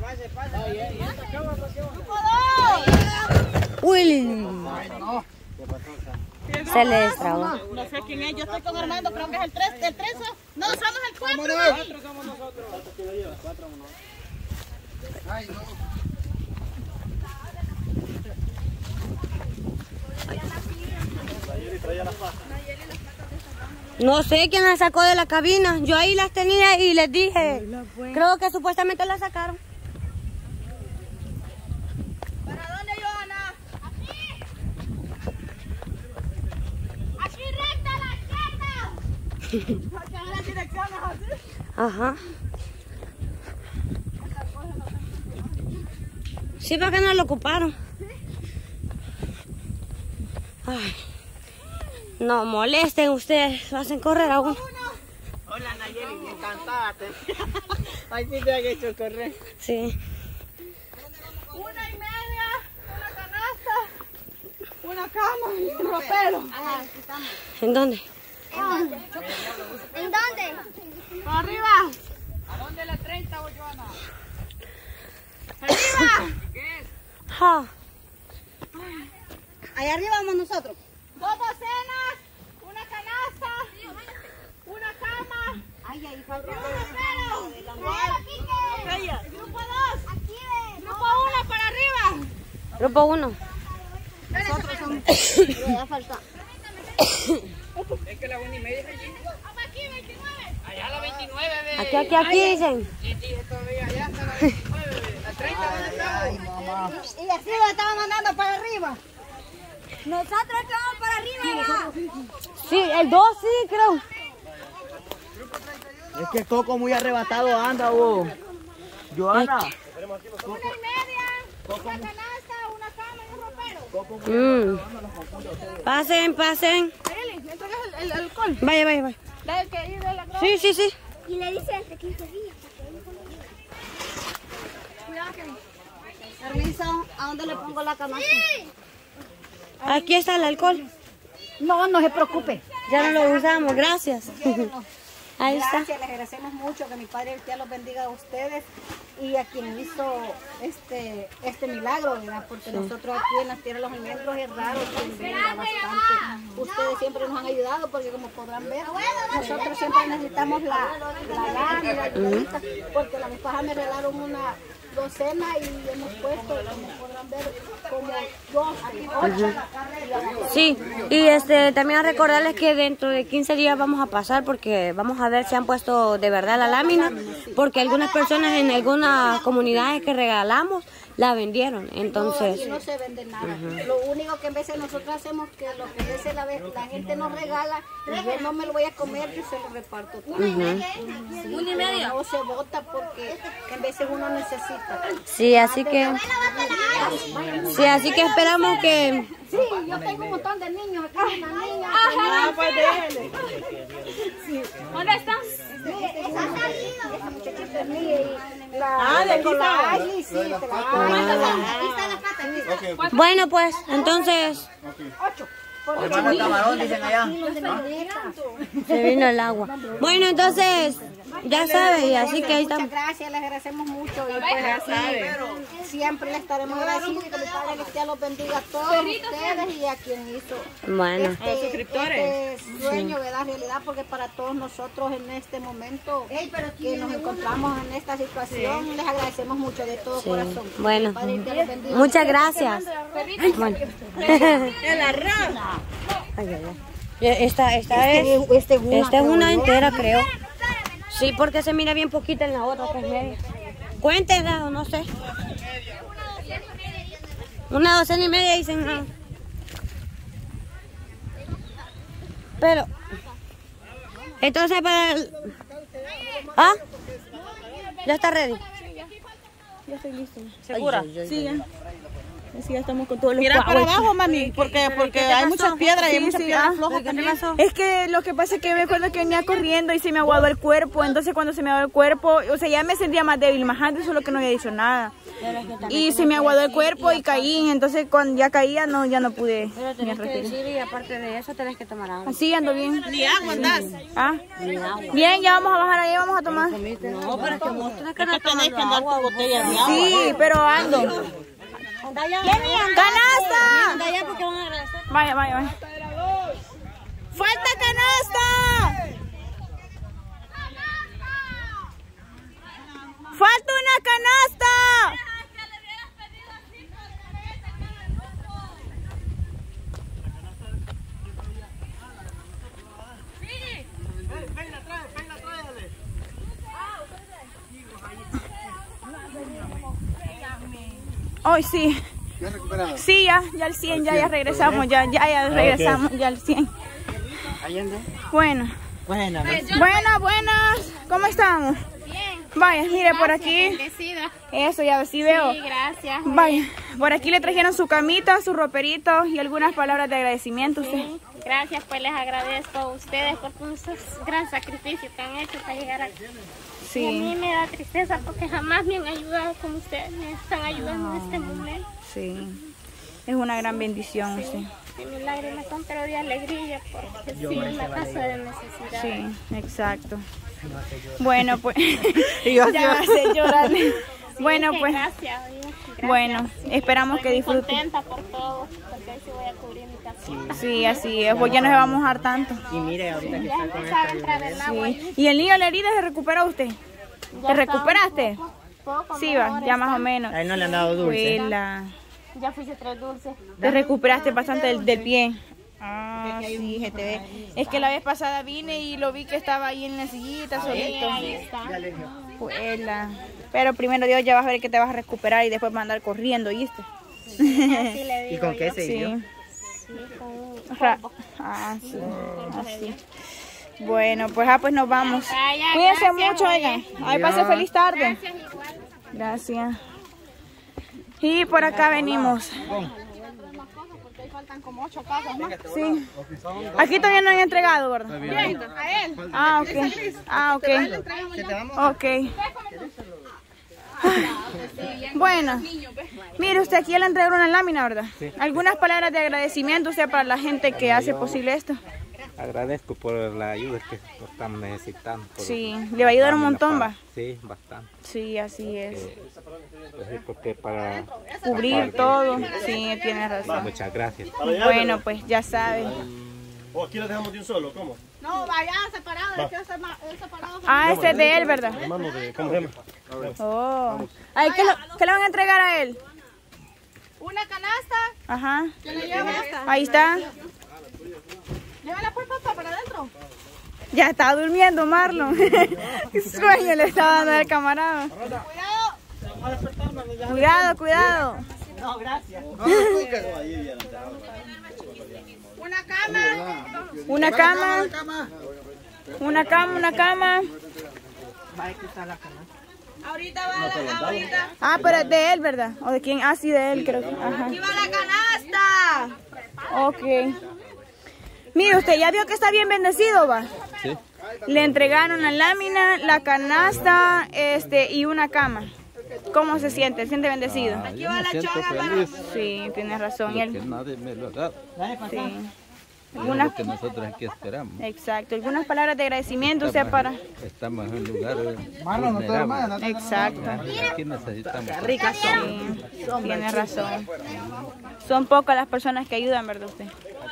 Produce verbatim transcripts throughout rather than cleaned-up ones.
Uy. Se le destrabó. No sé quién es, yo estoy con Armando, creo que es el tres, el tres, no, somos el cuatro. cuatro como nosotros. cuatro como nosotros. Ay, no. No sé quién las sacó de la cabina. Yo ahí las tenía y les dije. Creo que supuestamente las sacaron. ¿Para dónde, Johanna? Aquí. Aquí recta a la izquierda. Porque ahora las direcciones así. Ajá. Sí, ¿para qué no lo ocuparon? Ay. No molesten ustedes, lo hacen correr a uno. Hola Nayeli, encantada. Ay, sí te han hecho correr. Sí. Una y media, una canasta, una cama y un ropero. Ah, aquí estamos. ¿En dónde? ¿En dónde? Para arriba. ¿A dónde la treinta, Johanna? ¡Arriba! ¿Qué es? Ja. Allá arriba vamos nosotros. Dos docenas, una canasta, una cama. Ay, ahí falta un ropero. Grupo dos. Aquí ven. Grupo uno para arriba. Grupo uno. Nosotros somos. Ya falta. Es que la una y media es allí. Aquí, veintinueve. Allá la veintinueve, ve. Aquí, aquí, aquí dicen. Sí, dije todavía, allá está la veintinueve, ve. La treinta, ¿dónde estamos? Y así lo estaban mandando para arriba. Nosotros estamos para arriba. Sí, el dos sí, creo. Es que Coco muy arrebatado anda, vos. Johanna. Una y media, una canasta, una cama y un ropero. Mm. Pasen, pasen. Eli, ¿me entregas el, el alcohol? Vaya, vaya, vaya. Del que ir de la grava. Sí, sí, sí. Y le dice hasta quince días. Cuidado, Kevin. Permiso, ¿a dónde le pongo la canasta? Aquí está el alcohol. No, no se preocupe. Ya no lo usamos, gracias. Ahí está. Gracias, les agradecemos mucho, que mi Padre Dios los bendiga a ustedes y a quien hizo este este milagro, ¿verdad? Porque sí. Nosotros aquí en la Tierra de los Almendros es raro que venga bastante. Ustedes siempre nos han ayudado porque, como podrán ver, nosotros siempre necesitamos la, la lana y la ayudadita, porque la mis pajas me regalaron una docena y hemos puesto, como podrán ver, como dos, ocho. Uh-huh. Sí, y este también a recordarles que dentro de quince días vamos a pasar porque vamos a ver si han puesto de verdad la lámina, porque algunas personas en algunas comunidades que regalamos la vendieron, entonces... No, y no se vende nada. Uh-huh. Lo único que en veces nosotros hacemos que lo que a veces la, la gente nos regala, y yo no me lo voy a comer, yo se lo reparto todo. Uh-huh. Sí, una y media. No se bota porque en veces uno necesita. Sí, así que... Sí, así que esperamos que... Sí, yo tengo un montón de niños aquí, una niña. Ajá, pues déjale. Sí. ¿Dónde están? Esa muchachita es mía y la... Ah, de coraje, sí, te la ah. Bueno, pues, entonces... Ocho. Hermano el camarón, dicen allá. Se vino el agua. Bueno, entonces, ya sabes, así que ahí estamos. Muchas gracias, les agradecemos mucho. Y pues así, siempre les estaremos agradecidos. Que mi Padre Celestial los bendiga a todos ustedes y a quien hizo bueno. este, a los suscriptores. Este sueño, ¿verdad? Realidad, porque para todos nosotros en este momento que nos encontramos en esta situación, les agradecemos mucho de todo sí. corazón. Bueno, muchas gracias. Bueno. El arroz. Ay, ay, ay. Esta, esta es, este es una, esta es una entera, creo. Sí, porque se mira bien poquita en la otra, que es media. Cuéntenla, o no sé. Una docena y media dicen. Ah. Pero, entonces para el... ¿Ah? ¿Ya está ready? Ya estoy listo. ¿Segura? Sí, ya. Así ya estamos con todos los Mira para cuauhos. abajo, mami, porque, porque hay muchas piedras y hay Sí, muchas sí, piedras ah, flojas ¿Qué te también. pasó? Es que lo que pasa es que me acuerdo que venía corriendo y se me aguadó el cuerpo. Entonces cuando se me aguadó el cuerpo, o sea, ya me sentía más débil, más antes, solo que no había dicho nada. Y se me aguadó el cuerpo y caí. Entonces cuando ya caía, no, ya no pude. Pero ni tenés que respirar. decir y aparte de eso tenés que tomar agua. Así ando bien. Ni agua andás. Ah, bien, ya vamos a bajar ahí, vamos a tomar. No, pero es que vos tenés que Es que andar tenés que tomando andar agua. con botella de agua. Sí, pero ando. Anda allá. ¡Canasta! Anda allá porque van a agradecer. Vaya, vaya, vaya. ¡Falta canasta! ¡Falta una canasta! Hoy sí. ¿Ya recuperado? Sí, ya, ya al cien, ya, ya regresamos, ya, ya, ya regresamos, ya al cien. Bueno. Bueno, Buenas, buenas. ¿Cómo estamos? Bien. Vaya, mire por aquí. Bendecida. Eso, ya sí veo. Sí, gracias. Vaya, por aquí le trajeron su camita, su roperito y algunas palabras de agradecimiento. Usted. Sí, gracias, pues les agradezco a ustedes por todo ese gran sacrificio que han hecho para llegar aquí. Y a mí Sí, me da tristeza porque jamás me han ayudado como ustedes me están ayudando en este momento. sí. Es una gran bendición usted. Y mis lágrimas son pero de alegría porque sí, es una casa de necesidad. Sí, exacto. Bueno, pues yo ya me hace llorar. Bueno, que pues Gracias, oye, gracias. bueno, esperamos que Estoy muy disfruten. contenta por todo, porque hoy sí voy a cubrir mi casita. Sí, así es, pues ya no se va a mojar tanto. Y mire, ahorita que Ya empezaba a entrar el agua ahí. ¿Y el niño la herida se recuperó usted? Ya ¿Te está recuperaste? un poco- poco Sí, mejor va, ya más está. o menos. a él no le han dado dulce. Huela. Ya fuiste tres dulces. Te recuperaste bastante del, del pie. Ah, sí, se te ve. Es que la vez pasada vine y lo vi que estaba ahí en la sillita solito. Ahí está. Huela. Pero primero Dios ya vas a ver que te vas a recuperar y después vas a andar corriendo, ¿viste? Así le digo ¿Y con qué yo. se Sí. dio? Sí, con un Ra- polvo. Ah, sí. Así. Bueno, pues ah, pues nos vamos. Vaya, Cuídense gracias, mucho, oye. oigan. Ay, pase feliz tarde. Gracias igual. Gracias. Y por acá venimos. Faltan como ocho casas más. Sí. Aquí todavía no han entregado, ¿verdad? A él. Ah, ok. Ah, ok. Ok. Bueno, mire usted, aquí le entregaron una lámina, ¿verdad? Algunas palabras de agradecimiento usted para la gente que hace posible esto. Agradezco por la ayuda que estamos necesitando. por Sí, le va a ayudar un darme la montón, paz. va. Sí, bastante. Sí, así es. Pues sí, porque para Cubrir aparte, todo. Sí, tiene razón. Muchas gracias. Bueno, pues ya sabe. ¿O aquí lo dejamos de un solo? ¿Cómo? No, vaya separado, es que es ma- es separado. Ah, este es de él, ¿verdad? Hermano de... ¿Cómo se llama? Oh. Ay, ¿qué, lo- qué le van a entregar a él? Una canasta, Ajá. que le lleva esta. Ahí está. Llévala pues papá para adentro. Ya está durmiendo Marlon. Qué sueño le estaba dando al camarada. Cuidado, cuidado. No, gracias. Una cama. Una cama. Una cama, una cama. Vaya que está la canasta. Ahorita va la, ahorita. Ah, pero es de él, ¿verdad? ¿O de quién? Ah, sí, de él, creo que. Ajá. Aquí va la canasta. Ok. Mire, usted ya vio que está bien bendecido, va. Sí. Le entregaron la lámina, la canasta, este, y una cama. ¿Cómo se siente? ¿Se siente bendecido? Ah, yo me siento feliz Sí, tienes razón. Y porque él, nadie me lo ha dado. sí. Es Algunas, lo que nosotros aquí esperamos. exacto. Algunas palabras de agradecimiento, o sea, para. Estamos en un lugar vulnerable. Exacto. Aquí necesitamos. Sí, tiene razón. Son pocas las personas que ayudan, ¿verdad usted?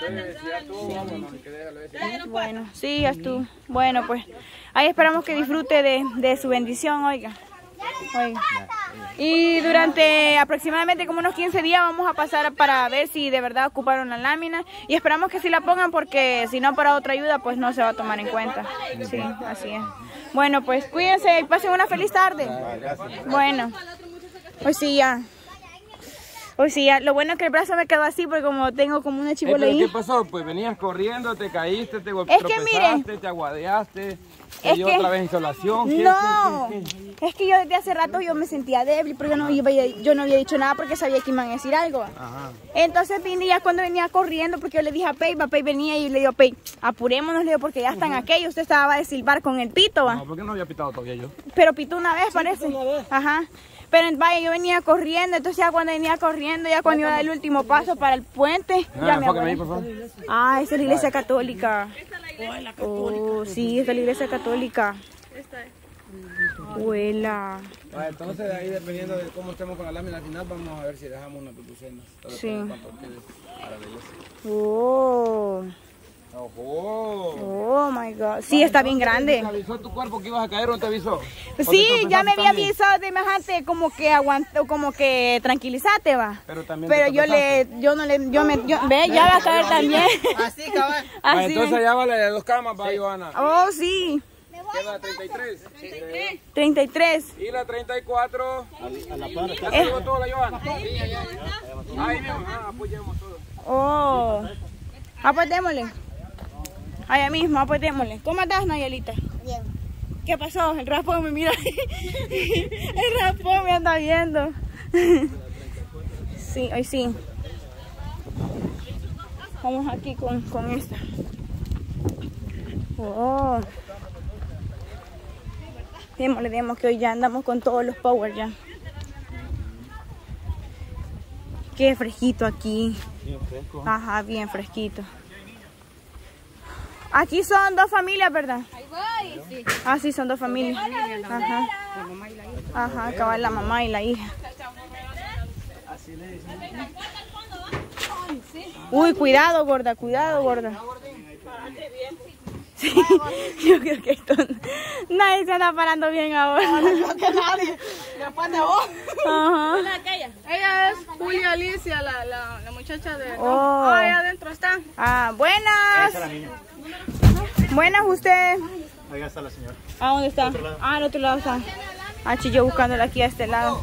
Sí. Bueno, sí, ya estuvo. Bueno, pues ahí esperamos que disfrute de, de su bendición, oiga. Oiga. Y durante aproximadamente como unos quince días vamos a pasar para ver si de verdad ocuparon la lámina y esperamos que sí la pongan porque si no para otra ayuda pues no se va a tomar en cuenta. Sí, así es. Bueno, pues cuídense y pasen una feliz tarde. Bueno, pues sí, ya. Pues sí, lo bueno es que el brazo me quedó así porque como tengo como una Eh, chibola ¿pero ahí. qué pasó? Pues venías corriendo, te caíste, te golpeaste, Es que mire, te aguadeaste, te es dio que- otra vez insolación. ¿Qué- No, qué- qué- qué? es que yo desde hace rato yo me sentía débil, pero yo no, iba- yo no había dicho nada porque sabía que iban a decir algo. Ajá. Entonces vine ya cuando venía corriendo, porque yo le dije a Pei, va, Pei venía y le digo, Pei, apurémonos, le digo, porque ya están aquellos, usted estaba de silbar con el pito, va. No, ¿por qué no había pitado todavía yo? Pero pitó una vez, parece. Ajá. Pero vaya, yo venía corriendo, entonces ya cuando venía corriendo, ya cuando iba a dar el último paso para el puente, ya Ah, me enfócame ahí, abuela. por favor. Ah, esa es la iglesia católica. Oh, sí, esa es la iglesia católica. Abuela. Ah, entonces ahí dependiendo de cómo estemos con la lámina al final, vamos a ver si dejamos una tutucena. Sí. Oh. ¡Ojo! Oh my God. Sí, está bien grande. ¿Te avisó tu cuerpo que ibas a caer o no te avisó? Sí, ya me había avisado de semejante como que aguantó, como que tranquilizate, va. Pero también Pero te yo le, yo no le, yo me, yo, ve, ya va a caer también. Así, cabal. Ah, Así. entonces allá vale de dos camas, va, Johanna. Oh, sí. Queda treinta y tres. treinta y tres. Y la treinta y cuatro. A la par. ¿Ya se llevó todo la Johanna? Ahí mismo, ah, apoyemos todo. Oh. Ah, pues démosle. Allá mismo, ah, pues démosle. ¿Cómo estás, Nayelita? Bien. ¿Qué pasó? El raspón me mira. El raspón me anda viendo. Sí, hoy sí. Vamos aquí con, con esta. Oh. Démosle, démosle que hoy ya andamos con todos los power ya. Qué fresquito aquí. Bien fresco. Ajá, bien fresquito. Aquí son dos familias, ¿verdad? Ahí voy, sí. Ah, sí, son dos familias. Ajá. Ajá, acabar la mamá y la hija. Uy, cuidado, gorda, cuidado, gorda. Sí, yo creo que esto nadie se anda parando bien ahora. Nadie. Después de vos. Ajá. Ella es Julia Alicia, la, la, la muchacha de... Oh. Ah, ahí adentro está. Ah, buenas. Buenas, usted. Ahí está la señora. ¿A dónde está? Ah, al otro lado está. Ah, yo buscándola aquí a este lado.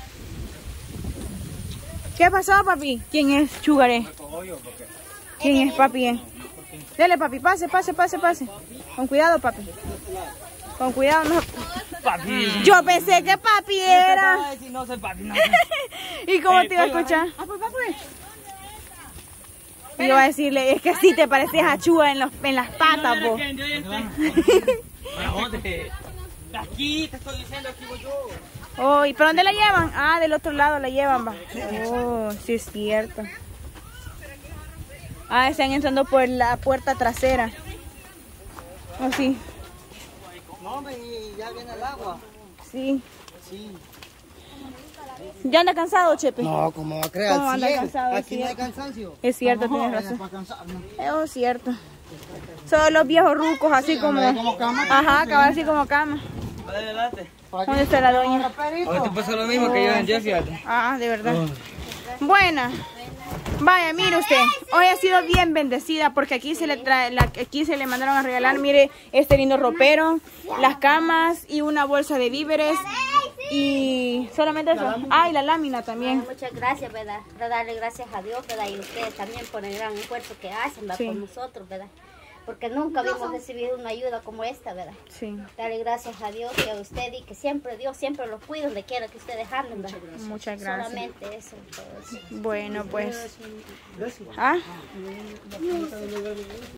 ¿Qué pasó, papi? ¿Quién es Chugaré? ¿Quién es, papi? Dele, papi, pase, pase, pase, pase. Con cuidado, papi. Con cuidado, no. Papi. Yo pensé que papi era. No soy papi, no. ¿Y cómo te iba a escuchar? Ah, pues, papi. Y iba a decirle, es que sí te parecías a Chua en, los, en las patas, po. Aquí, te estoy diciendo, aquí voy yo. Oh, ¿y para dónde la llevan? Ah, del otro lado la llevan, va. Oh, sí es cierto. Ah, están entrando por la puerta trasera. Oh, sí. No, y ya viene el agua. Sí. Sí. ¿Ya anda cansado, Chepe? No, como va a creer, ¿Cómo anda cansado? aquí Sí. no hay cansancio. Es cierto, No, tienes vaya razón. para cansarnos. Oh, cierto. Son los viejos rucos, así como... anda como cama. Ajá, acabar así como cama. Adelante. ¿Dónde está la doña? Ahora te pasa lo mismo que yo en Jeff, fíjate. Ah, de verdad. Buena. Vaya, mire usted, hoy ha sido bien bendecida porque aquí se le trae, la, aquí se le mandaron a regalar, mire, este lindo ropero, las camas y una bolsa de víveres y solamente eso. Ah, y la lámina también. Muchas gracias, ¿verdad? Para darle gracias a Dios, ¿verdad? Y ustedes también por el gran esfuerzo que hacen, ¿verdad? Sí. Por nosotros, ¿verdad? Porque nunca habíamos recibido una ayuda como esta, ¿verdad? Sí. Darle gracias a Dios y a usted y que siempre Dios siempre los cuide donde quiera que ustedes anden, ¿verdad? Muchas gracias. Solamente eso, todo eso. Bueno, pues. Ah.